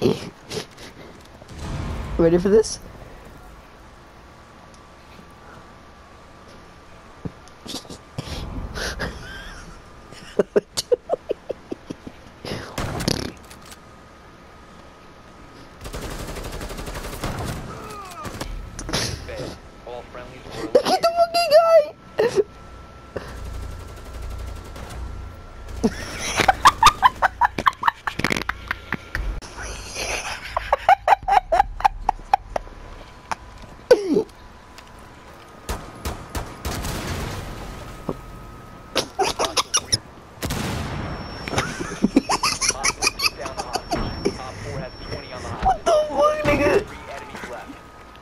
Ready for this? All friendlies were Look at the fucking guy! down the hostage. Top 4 has 20 on the hostage. What the fuck, nigga? 3 enemies left.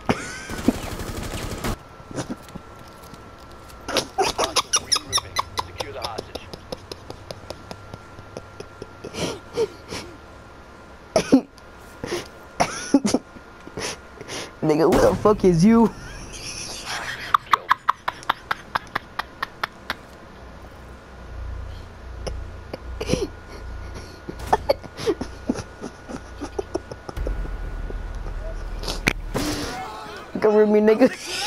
Hostiles regrouping. Secure the hostage. Nigga, who the fuck is you? Killed. Come with me, nigga.